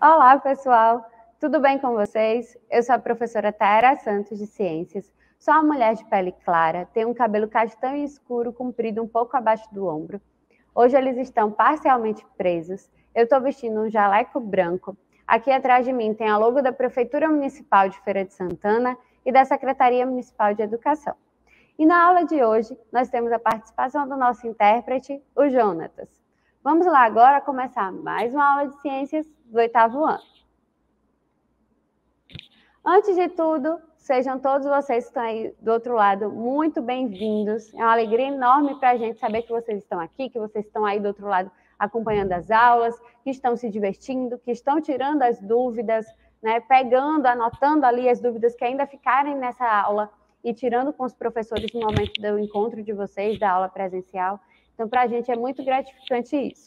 Olá, pessoal! Tudo bem com vocês? Eu sou a professora Taera Santos, de Ciências. Sou uma mulher de pele clara, tenho um cabelo castanho escuro, comprido um pouco abaixo do ombro. Hoje eles estão parcialmente presos. Eu estou vestindo um jaleco branco. Aqui atrás de mim tem a logo da Prefeitura Municipal de Feira de Santana e da Secretaria Municipal de Educação. E na aula de hoje, nós temos a participação do nosso intérprete, o Jonatas. Vamos lá agora começar mais uma aula de ciências do 8º ano. Antes de tudo, sejam todos vocês que estão aí do outro lado muito bem-vindos. É uma alegria enorme para a gente saber que vocês estão aqui, que vocês estão aí do outro lado acompanhando as aulas, que estão se divertindo, que estão tirando as dúvidas, né, pegando, anotando ali as dúvidas que ainda ficarem nessa aula e tirando com os professores no momento do encontro de vocês, da aula presencial. Então, para a gente é muito gratificante isso.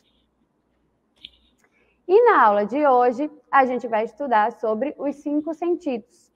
E na aula de hoje, a gente vai estudar sobre os 5 sentidos.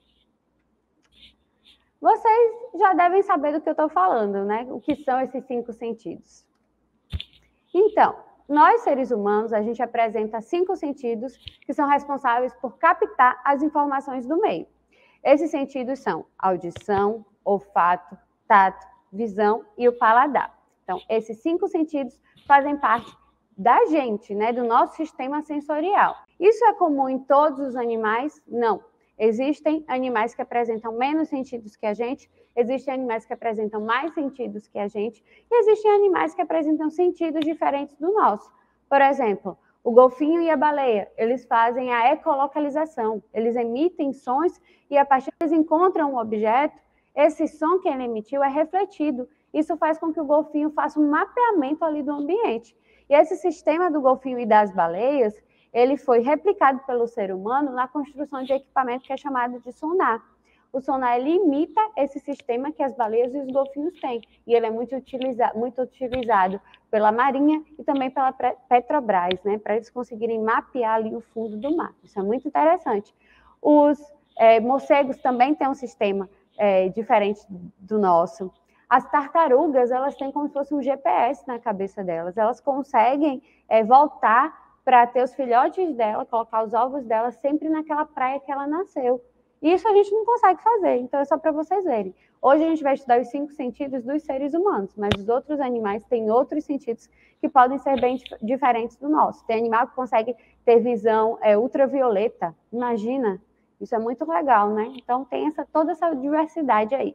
Vocês já devem saber do que eu estou falando, né? O que são esses 5 sentidos. Então, nós, seres humanos, a gente apresenta 5 sentidos que são responsáveis por captar as informações do meio. Esses sentidos são audição, olfato, tato, visão e o paladar. Então, esses 5 sentidos fazem parte da gente, né, do nosso sistema sensorial. Isso é comum em todos os animais? Não. Existem animais que apresentam menos sentidos que a gente, existem animais que apresentam mais sentidos que a gente, e existem animais que apresentam sentidos diferentes do nosso. Por exemplo, o golfinho e a baleia, eles fazem a ecolocalização, eles emitem sons e a partir que eles encontram um objeto, esse som que ele emitiu é refletido. Isso faz com que o golfinho faça um mapeamento ali do ambiente. E esse sistema do golfinho e das baleias, ele foi replicado pelo ser humano na construção de equipamento que é chamado de sonar. O sonar, ele imita esse sistema que as baleias e os golfinhos têm. E ele é muito utilizado pela Marinha e também pela Petrobras, né, para eles conseguirem mapear ali o fundo do mar. Isso é muito interessante. Os morcegos também têm um sistema diferente do nosso. As tartarugas, elas têm como se fosse um GPS na cabeça delas. Elas conseguem voltar para ter os filhotes dela, colocar os ovos dela sempre naquela praia que ela nasceu. E isso a gente não consegue fazer, então é só para vocês verem. Hoje a gente vai estudar os 5 sentidos dos seres humanos, mas os outros animais têm outros sentidos que podem ser bem diferentes do nosso. Tem animal que consegue ter visão ultravioleta, imagina, isso é muito legal, né? Então tem toda essa diversidade aí.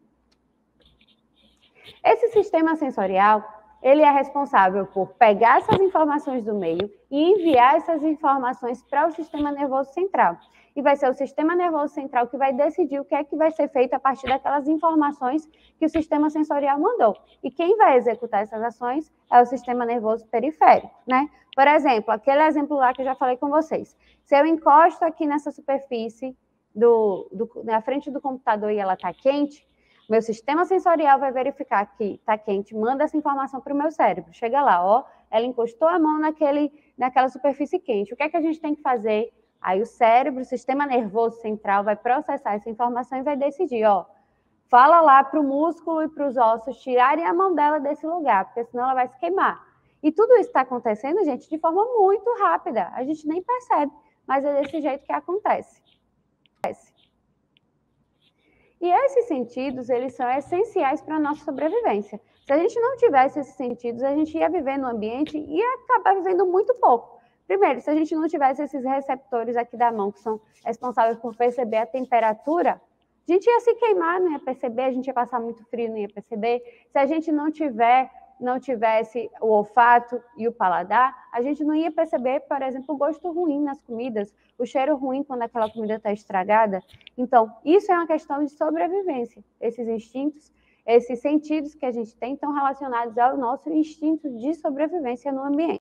Esse sistema sensorial, ele é responsável por pegar essas informações do meio e enviar essas informações para o sistema nervoso central. E vai ser o sistema nervoso central que vai decidir o que é que vai ser feito a partir daquelas informações que o sistema sensorial mandou. E quem vai executar essas ações é o sistema nervoso periférico, né? Por exemplo, aquele exemplo lá que eu já falei com vocês. Se eu encosto aqui nessa superfície na frente do computador e ela está quente, meu sistema sensorial vai verificar que está quente, manda essa informação para o meu cérebro. Chega lá, ó, ela encostou a mão naquela superfície quente. O que é que a gente tem que fazer? Aí o cérebro, o sistema nervoso central vai processar essa informação e vai decidir, ó, fala lá para o músculo e para os ossos tirarem a mão dela desse lugar, porque senão ela vai se queimar. E tudo isso está acontecendo, gente, de forma muito rápida. A gente nem percebe, mas é desse jeito que acontece. E esses sentidos, eles são essenciais para a nossa sobrevivência. Se a gente não tivesse esses sentidos, a gente ia viver no ambiente e ia acabar vivendo muito pouco. Primeiro, se a gente não tivesse esses receptores aqui da mão, que são responsáveis por perceber a temperatura, a gente ia se queimar, não ia perceber, a gente ia passar muito frio, não ia perceber. Se a gente não tivesse o olfato e o paladar, a gente não ia perceber, por exemplo, o gosto ruim nas comidas, o cheiro ruim quando aquela comida está estragada. Então, isso é uma questão de sobrevivência. Esses instintos, esses sentidos que a gente tem estão relacionados ao nosso instinto de sobrevivência no ambiente.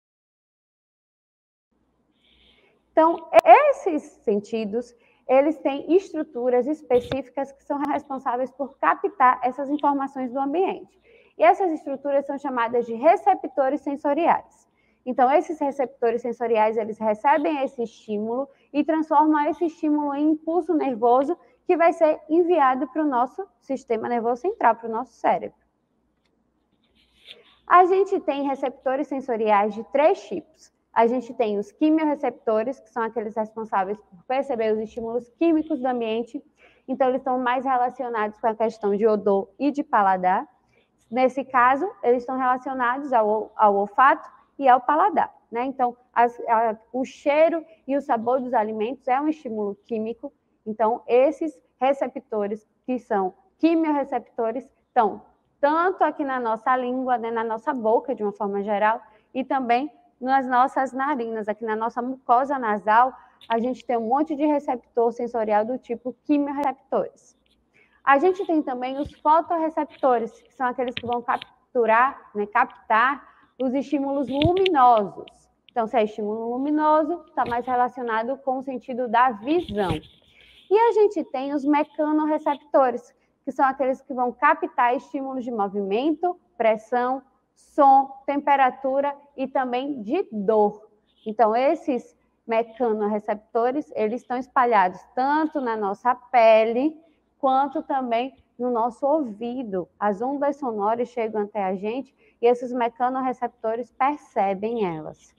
Então, esses sentidos, eles têm estruturas específicas que são responsáveis por captar essas informações do ambiente. E essas estruturas são chamadas de receptores sensoriais. Então, esses receptores sensoriais, eles recebem esse estímulo e transformam esse estímulo em impulso nervoso que vai ser enviado para o nosso sistema nervoso central, para o nosso cérebro. A gente tem receptores sensoriais de 3 tipos. A gente tem os quimiorreceptores, que são aqueles responsáveis por perceber os estímulos químicos do ambiente. Então, eles estão mais relacionados com a questão de odor e de paladar. Nesse caso, eles estão relacionados ao olfato e ao paladar, né? Então, o cheiro e o sabor dos alimentos é um estímulo químico. Então, esses receptores, que são quimiorreceptores, estão tanto aqui na nossa língua, né, na nossa boca, de uma forma geral, e também nas nossas narinas, aqui na nossa mucosa nasal, a gente tem um monte de receptor sensorial do tipo quimiorreceptores. A gente tem também os fotorreceptores, que são aqueles que vão captar os estímulos luminosos. Então, se é estímulo luminoso, está mais relacionado com o sentido da visão. E a gente tem os mecanorreceptores, que são aqueles que vão captar estímulos de movimento, pressão, som, temperatura e também de dor. Então, esses mecanorreceptores, eles estão espalhados tanto na nossa pele, quanto também no nosso ouvido. As ondas sonoras chegam até a gente e esses mecanorreceptores percebem elas.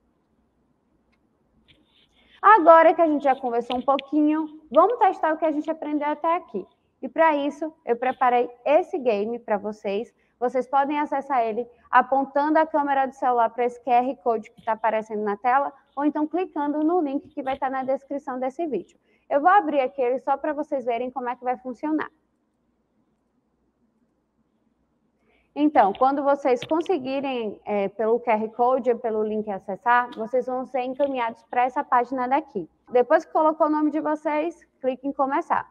Agora que a gente já conversou um pouquinho, vamos testar o que a gente aprendeu até aqui. E para isso, eu preparei esse game para vocês. Vocês podem acessar ele apontando a câmera do celular para esse QR Code que está aparecendo na tela, ou então clicando no link que vai estar na descrição desse vídeo. Eu vou abrir aqui ele só para vocês verem como é que vai funcionar. Então, quando vocês conseguirem, pelo QR Code ou pelo link acessar, vocês vão ser encaminhados para essa página daqui. Depois que colocou o nome de vocês, clique em começar.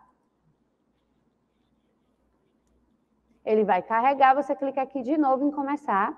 Ele vai carregar, você clica aqui de novo em começar.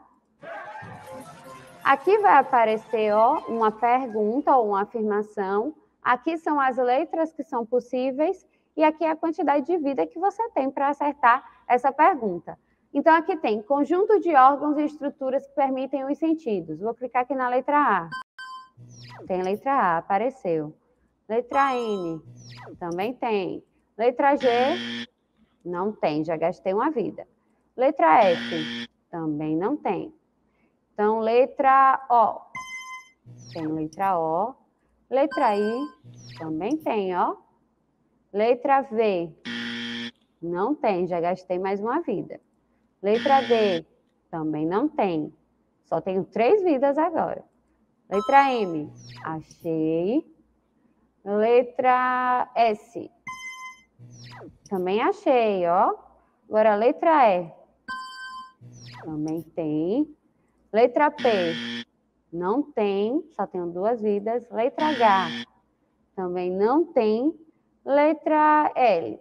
Aqui vai aparecer uma pergunta ou uma afirmação. Aqui são as letras que são possíveis e aqui é a quantidade de vida que você tem para acertar essa pergunta. Então, aqui tem conjunto de órgãos e estruturas que permitem os sentidos. Vou clicar aqui na letra A. Tem letra A, apareceu. Letra N, também tem. Letra G, não tem, já gastei uma vida. Letra F, também não tem. Então, letra O. Tem letra O. Letra I, também tem, ó. Letra V, não tem, já gastei mais uma vida. Letra D, também não tem. Só tenho 3 vidas agora. Letra M, achei. Letra S, também achei, ó. Agora, letra E, também tem. Letra P, não tem, só tenho 2 vidas. Letra H, também não tem. Letra L,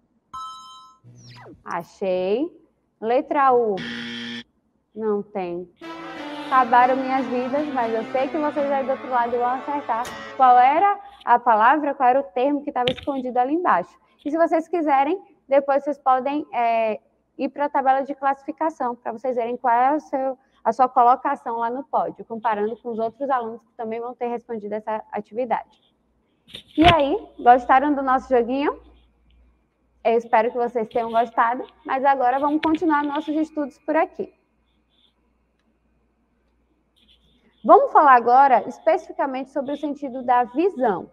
achei. Letra U, não tem. Acabaram minhas vidas, mas eu sei que vocês aí do outro lado vão acertar qual era a palavra, qual era o termo que estava escondido ali embaixo. E se vocês quiserem, depois vocês podem ir para a tabela de classificação, para vocês verem qual é a sua colocação lá no pódio, comparando com os outros alunos que também vão ter respondido essa atividade. E aí, gostaram do nosso joguinho? Eu espero que vocês tenham gostado, mas agora vamos continuar nossos estudos por aqui. Vamos falar agora especificamente sobre o sentido da visão.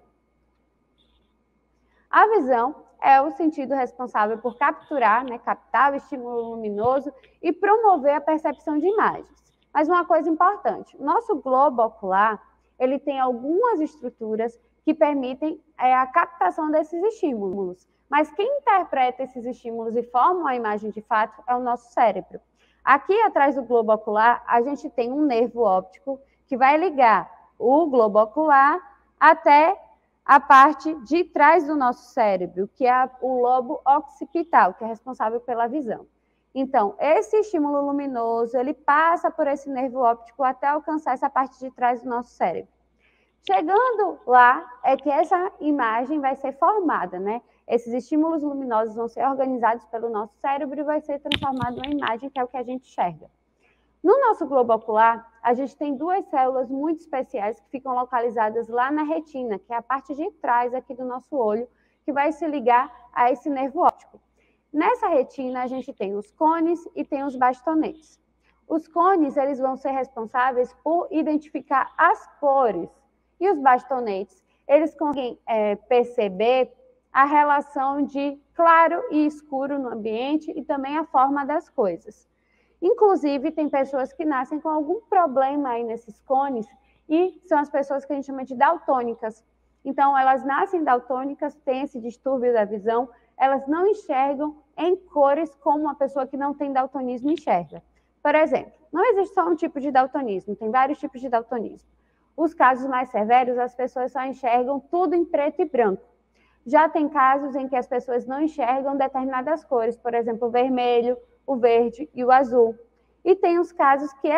A visão é o sentido responsável por capturar, captar o estímulo luminoso e promover a percepção de imagens. Mas uma coisa importante, o nosso globo ocular, ele tem algumas estruturas que permitem a captação desses estímulos. Mas quem interpreta esses estímulos e forma a imagem de fato é o nosso cérebro. Aqui atrás do globo ocular, a gente tem um nervo óptico que vai ligar o globo ocular até a parte de trás do nosso cérebro, que é o lobo occipital, que é responsável pela visão. Então, esse estímulo luminoso, ele passa por esse nervo óptico até alcançar essa parte de trás do nosso cérebro. Chegando lá, é que essa imagem vai ser formada, Esses estímulos luminosos vão ser organizados pelo nosso cérebro e vai ser transformado em imagem, que é o que a gente enxerga. No nosso globo ocular, a gente tem 2 células muito especiais que ficam localizadas lá na retina, que é a parte de trás aqui do nosso olho, que vai se ligar a esse nervo óptico. Nessa retina, a gente tem os cones e tem os bastonetes. Os cones, eles vão ser responsáveis por identificar as cores. E os bastonetes, eles conseguem perceber a relação de claro e escuro no ambiente e também a forma das coisas. Inclusive, tem pessoas que nascem com algum problema aí nesses cones e são as pessoas que a gente chama de daltônicas. Então, elas nascem daltônicas, têm esse distúrbio da visão, elas não enxergam em cores como uma pessoa que não tem daltonismo enxerga. Por exemplo, não existe só um tipo de daltonismo, tem vários tipos de daltonismo. Os casos mais severos, as pessoas só enxergam tudo em preto e branco. Já tem casos em que as pessoas não enxergam determinadas cores, por exemplo, o vermelho, o verde e o azul. E tem os casos que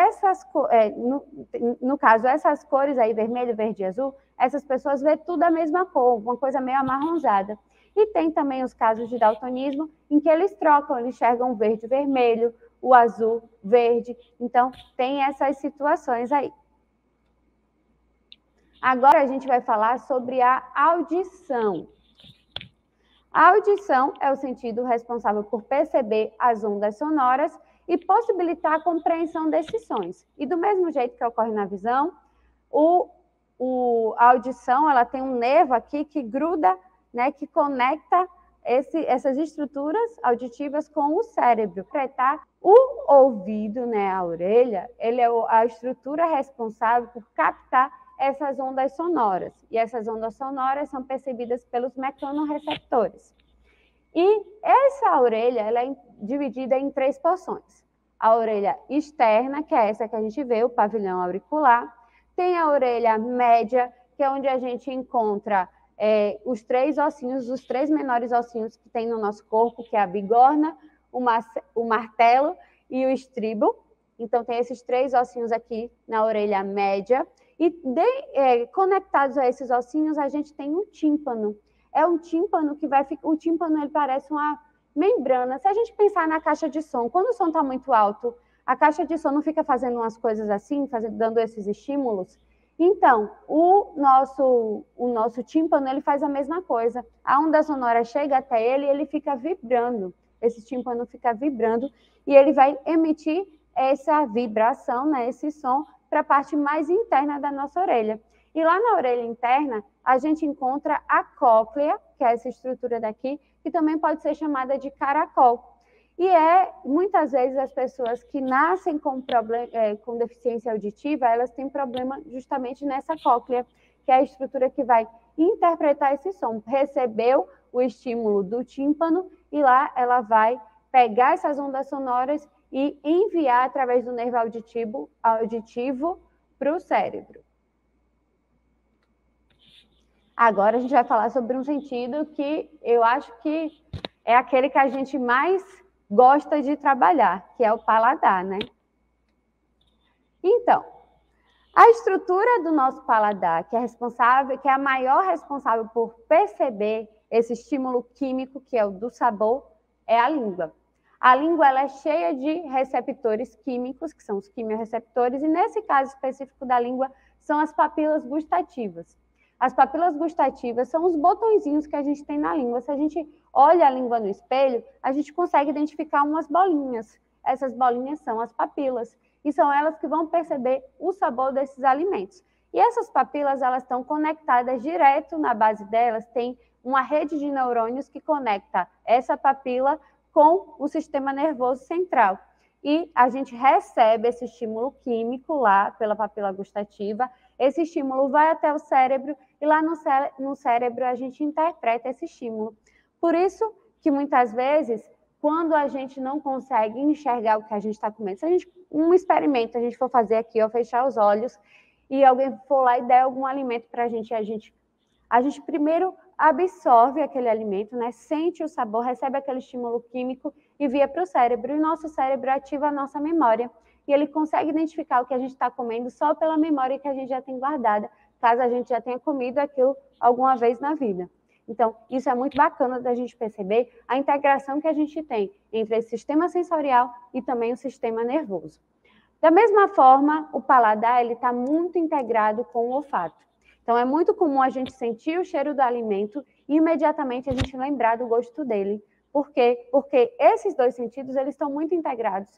no caso, essas cores aí, vermelho, verde e azul, essas pessoas vê tudo a mesma cor, uma coisa meio amarronzada. E tem também os casos de daltonismo em que eles trocam, eles enxergam o verde, vermelho, o azul, verde. Então, tem essas situações aí. Agora a gente vai falar sobre a audição. A audição é o sentido responsável por perceber as ondas sonoras e possibilitar a compreensão desses sons. E do mesmo jeito que ocorre na visão, a audição ela tem um nervo aqui que gruda, né, que conecta essas estruturas auditivas com o cérebro. O ouvido, né, a orelha, ele é a estrutura responsável por captar essas ondas sonoras. E essas ondas sonoras são percebidas pelos mecanorreceptores. E essa orelha ela é dividida em 3 porções. A orelha externa, que é essa que a gente vê, o pavilhão auricular. Tem a orelha média, que é onde a gente encontra os 3 ossinhos, os 3 menores ossinhos que tem no nosso corpo, que é a bigorna, o martelo e o estribo. Então, tem esses 3 ossinhos aqui na orelha média. E conectados a esses ossinhos, a gente tem um tímpano. É um tímpano que vai ficar. O tímpano ele parece uma membrana. Se a gente pensar na caixa de som, quando o som está muito alto, a caixa de som não fica fazendo umas coisas assim, dando esses estímulos. Então, o nosso tímpano ele faz a mesma coisa. A onda sonora chega até ele e ele fica vibrando. Esse tímpano fica vibrando e ele vai emitir essa vibração, né, esse som, para a parte mais interna da nossa orelha. E lá na orelha interna, a gente encontra a cóclea, que é essa estrutura daqui, que também pode ser chamada de caracol. E muitas vezes, as pessoas que nascem com deficiência auditiva, elas têm problema justamente nessa cóclea, que é a estrutura que vai interpretar esse som. Recebeu o estímulo do tímpano e lá ela vai pegar essas ondas sonoras e enviar através do nervo auditivo para o cérebro. Agora a gente vai falar sobre um sentido que eu acho que é aquele que a gente mais gosta de trabalhar, que é o paladar, né? Então, a estrutura do nosso paladar, que é a maior responsável por perceber esse estímulo químico, que é o do sabor, é a língua. A língua ela é cheia de receptores químicos, que são os quimiorreceptores, e nesse caso específico da língua, são as papilas gustativas. As papilas gustativas são os botõezinhos que a gente tem na língua. Se a gente olha a língua no espelho, a gente consegue identificar umas bolinhas. Essas bolinhas são as papilas, e são elas que vão perceber o sabor desses alimentos. E essas papilas, elas estão conectadas direto na base delas, tem uma rede de neurônios que conecta essa papila com o sistema nervoso central. E a gente recebe esse estímulo químico lá pela papila gustativa, esse estímulo vai até o cérebro e lá no cérebro a gente interpreta esse estímulo. Por isso que muitas vezes, quando a gente não consegue enxergar o que a gente está comendo, se um experimento a gente for fazer aqui, ó, fechar os olhos e alguém for lá e der algum alimento para a gente primeiro absorve aquele alimento, né? Sente o sabor, recebe aquele estímulo químico e envia para o cérebro. E o nosso cérebro ativa a nossa memória. E ele consegue identificar o que a gente está comendo só pela memória que a gente já tem guardada, caso a gente já tenha comido aquilo alguma vez na vida. Então, isso é muito bacana da gente perceber a integração que a gente tem entre esse sistema sensorial e também o sistema nervoso. Da mesma forma, o paladar está muito integrado com o olfato. Então, é muito comum a gente sentir o cheiro do alimento e imediatamente a gente lembrar do gosto dele. Por quê? Porque esses dois sentidos eles estão muito integrados.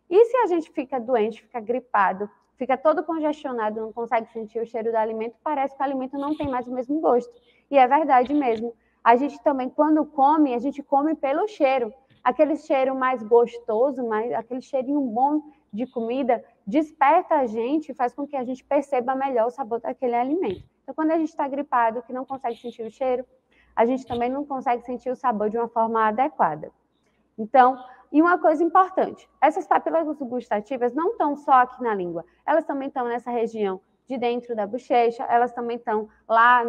E se a gente fica doente, fica gripado, fica todo congestionado, não consegue sentir o cheiro do alimento, parece que o alimento não tem mais o mesmo gosto. E é verdade mesmo. A gente também, quando come, a gente come pelo cheiro. Aquele cheiro mais gostoso, aquele cheirinho bom de comida, desperta a gente e faz com que a gente perceba melhor o sabor daquele alimento. Então, quando a gente está gripado, que não consegue sentir o cheiro, a gente também não consegue sentir o sabor de uma forma adequada. Então, e uma coisa importante, essas papilas gustativas não estão só aqui na língua, elas também estão nessa região de dentro da bochecha, elas também estão lá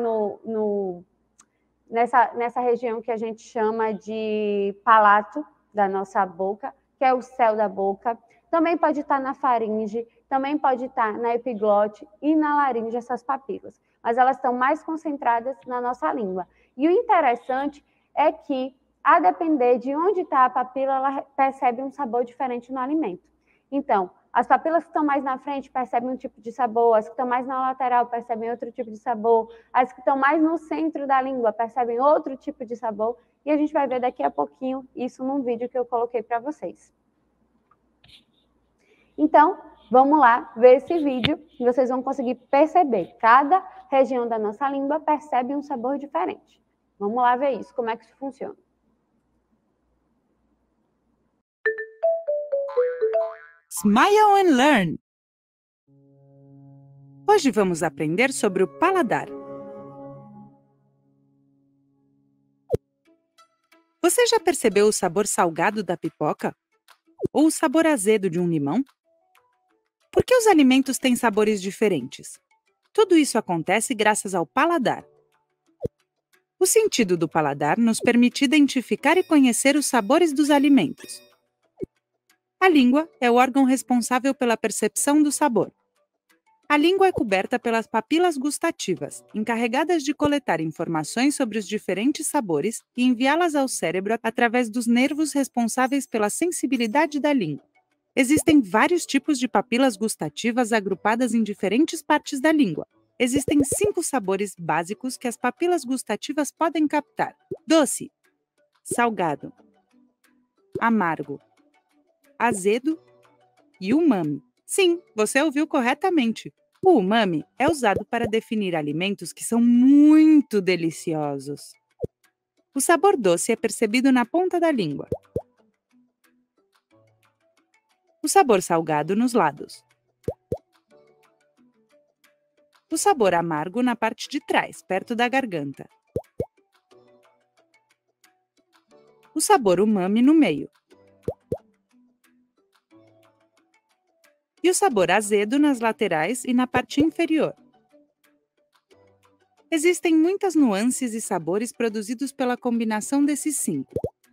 nessa região que a gente chama de palato da nossa boca, que é o céu da boca. Também pode estar na faringe, também pode estar na epiglote e na laringe, essas papilas. Mas elas estão mais concentradas na nossa língua. E o interessante é que, a depender de onde está a papila, ela percebe um sabor diferente no alimento. Então, as papilas que estão mais na frente percebem um tipo de sabor, as que estão mais na lateral percebem outro tipo de sabor, as que estão mais no centro da língua percebem outro tipo de sabor, e a gente vai ver daqui a pouquinho isso num vídeo que eu coloquei para vocês. Então, vamos lá ver esse vídeo e vocês vão conseguir perceber. Cada região da nossa língua percebe um sabor diferente. Vamos lá ver isso, como é que isso funciona. Smile and Learn! Hoje vamos aprender sobre o paladar. Você já percebeu o sabor salgado da pipoca? Ou o sabor azedo de um limão? Por que os alimentos têm sabores diferentes? Tudo isso acontece graças ao paladar. O sentido do paladar nos permite identificar e conhecer os sabores dos alimentos. A língua é o órgão responsável pela percepção do sabor. A língua é coberta pelas papilas gustativas, encarregadas de coletar informações sobre os diferentes sabores e enviá-las ao cérebro através dos nervos responsáveis pela sensibilidade da língua. Existem vários tipos de papilas gustativas agrupadas em diferentes partes da língua. Existem 5 sabores básicos que as papilas gustativas podem captar: doce, salgado, amargo, azedo e umami. Sim, você ouviu corretamente. O umami é usado para definir alimentos que são muito deliciosos. O sabor doce é percebido na ponta da língua. O sabor salgado nos lados. O sabor amargo na parte de trás, perto da garganta. O sabor umami no meio. E o sabor azedo nas laterais e na parte inferior. Existem muitas nuances e sabores produzidos pela combinação desses 5.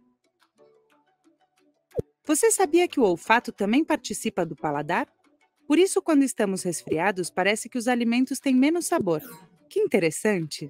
Você sabia que o olfato também participa do paladar? Por isso, quando estamos resfriados, parece que os alimentos têm menos sabor. Que interessante!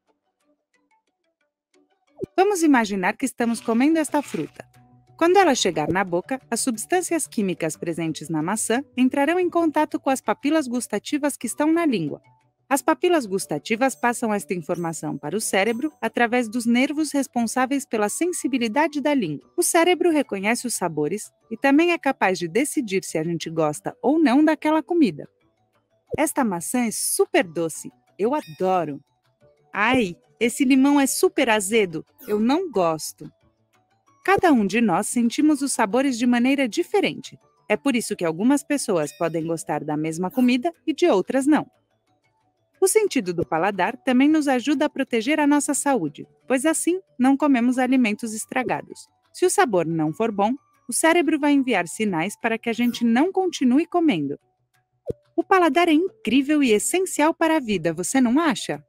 Vamos imaginar que estamos comendo esta fruta. Quando ela chegar na boca, as substâncias químicas presentes na maçã entrarão em contato com as papilas gustativas que estão na língua. As papilas gustativas passam esta informação para o cérebro através dos nervos responsáveis pela sensibilidade da língua. O cérebro reconhece os sabores e também é capaz de decidir se a gente gosta ou não daquela comida. Esta maçã é super doce. Eu adoro. Ai, esse limão é super azedo. Eu não gosto. Cada um de nós sentimos os sabores de maneira diferente. É por isso que algumas pessoas podem gostar da mesma comida e de outras não. O sentido do paladar também nos ajuda a proteger a nossa saúde, pois assim não comemos alimentos estragados. Se o sabor não for bom, o cérebro vai enviar sinais para que a gente não continue comendo. O paladar é incrível e essencial para a vida, você não acha?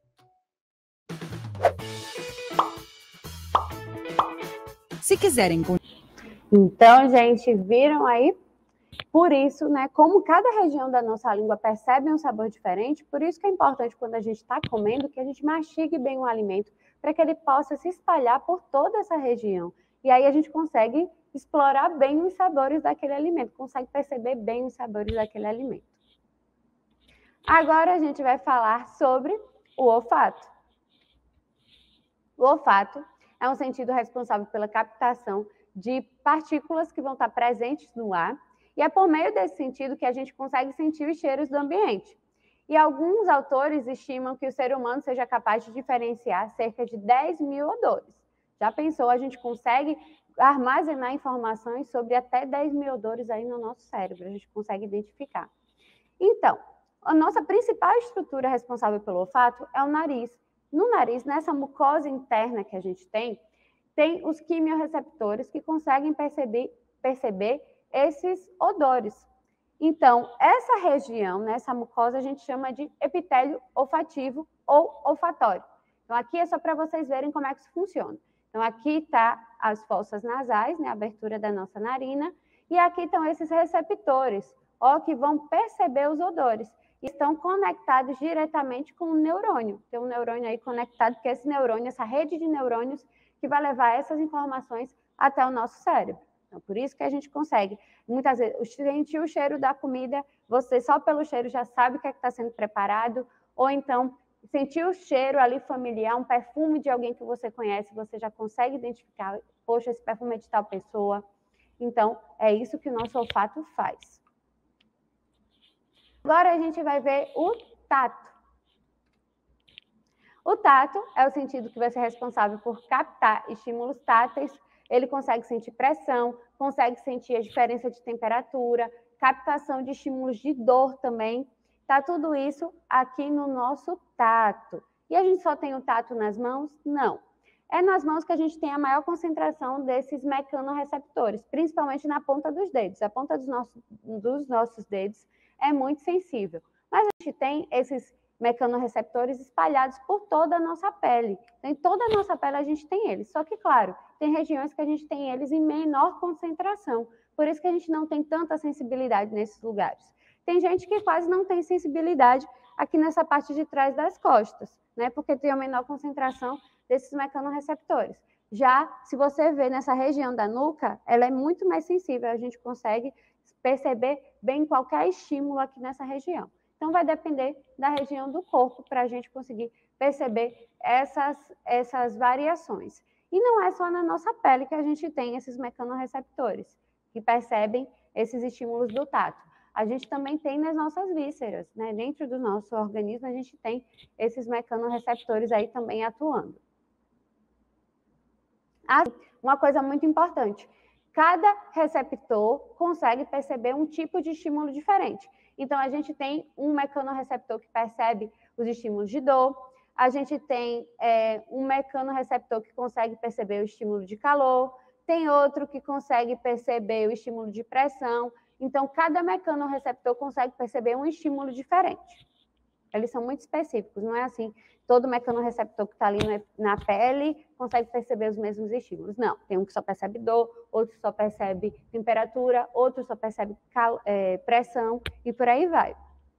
Se quiserem... Então, gente, viram aí? Por isso, né, como cada região da nossa língua percebe um sabor diferente, por isso que é importante quando a gente está comendo que a gente mastigue bem o alimento para que ele possa se espalhar por toda essa região. E aí a gente consegue explorar bem os sabores daquele alimento, consegue perceber bem os sabores daquele alimento. Agora a gente vai falar sobre o olfato. O olfato é um sentido responsável pela captação de partículas que vão estar presentes no ar, E é por meio desse sentido que a gente consegue sentir os cheiros do ambiente. E alguns autores estimam que o ser humano seja capaz de diferenciar cerca de 10 mil odores. Já pensou? A gente consegue armazenar informações sobre até 10 mil odores aí no nosso cérebro, a gente consegue identificar. Então, a nossa principal estrutura responsável pelo olfato é o nariz. No nariz, nessa mucosa interna que a gente tem os quimiorreceptores que conseguem perceber esses odores. Então, essa região, nessa mucosa, a gente chama de epitélio olfativo ou olfatório. Então, aqui é só para vocês verem como é que isso funciona. Então, aqui está as fossas nasais, né, a abertura da nossa narina, e aqui estão esses receptores, ó, que vão perceber os odores. E estão conectados diretamente com o neurônio. Tem um neurônio aí conectado, que é esse neurônio, essa rede de neurônios, que vai levar essas informações até o nosso cérebro. Então, por isso que a gente consegue, muitas vezes, sentir o cheiro da comida, você só pelo cheiro já sabe o que é que está sendo preparado, ou então sentir o cheiro ali familiar, um perfume de alguém que você conhece, você já consegue identificar, poxa, esse perfume é de tal pessoa. Então, é isso que o nosso olfato faz. Agora a gente vai ver o tato. O tato é o sentido que vai ser responsável por captar estímulos táteis. Ele consegue sentir pressão, consegue sentir a diferença de temperatura, captação de estímulos de dor também. Tá tudo isso aqui no nosso tato. E a gente só tem o tato nas mãos? Não. É nas mãos que a gente tem a maior concentração desses mecanorreceptores, principalmente na ponta dos dedos. A ponta dos nossos dedos é muito sensível. Mas a gente tem esses mecanorreceptores espalhados por toda a nossa pele. Em toda a nossa pele a gente tem eles. Só que, claro, tem regiões que a gente tem eles em menor concentração. Por isso que a gente não tem tanta sensibilidade nesses lugares. Tem gente que quase não tem sensibilidade aqui nessa parte de trás das costas, né? Porque tem a menor concentração desses mecanorreceptores. Já, se você vê nessa região da nuca, ela é muito mais sensível. A gente consegue perceber bem qualquer estímulo aqui nessa região. Então, vai depender da região do corpo para a gente conseguir perceber essas variações. E não é só na nossa pele que a gente tem esses mecanorreceptores, que percebem esses estímulos do tato. A gente também tem nas nossas vísceras, né? Dentro do nosso organismo, a gente tem esses mecanorreceptores aí também atuando. Uma coisa muito importante, cada receptor consegue perceber um tipo de estímulo diferente. Então, a gente tem um mecanorreceptor que percebe os estímulos de dor, a gente tem um mecanorreceptor que consegue perceber o estímulo de calor, tem outro que consegue perceber o estímulo de pressão. Então, cada mecanorreceptor consegue perceber um estímulo diferente. Eles são muito específicos, não é assim, todo mecanorreceptor que está ali na pele consegue perceber os mesmos estímulos. Não, tem um que só percebe dor, outro só percebe temperatura, outro só percebe pressão e por aí vai.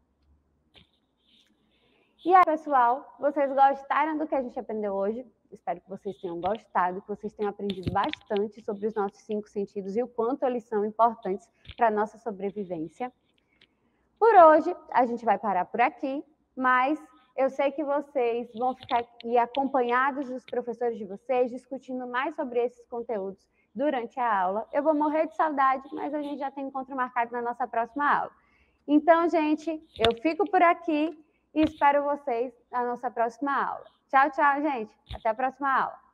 E aí, pessoal, vocês gostaram do que a gente aprendeu hoje? Espero que vocês tenham gostado, que vocês tenham aprendido bastante sobre os nossos 5 sentidos e o quanto eles são importantes para a nossa sobrevivência. Por hoje, a gente vai parar por aqui, mas eu sei que vocês vão ficar aqui acompanhados dos professores de vocês, discutindo mais sobre esses conteúdos durante a aula. Eu vou morrer de saudade, mas a gente já tem encontro marcado na nossa próxima aula. Então, gente, eu fico por aqui e espero vocês na nossa próxima aula. Tchau, tchau, gente. Até a próxima aula.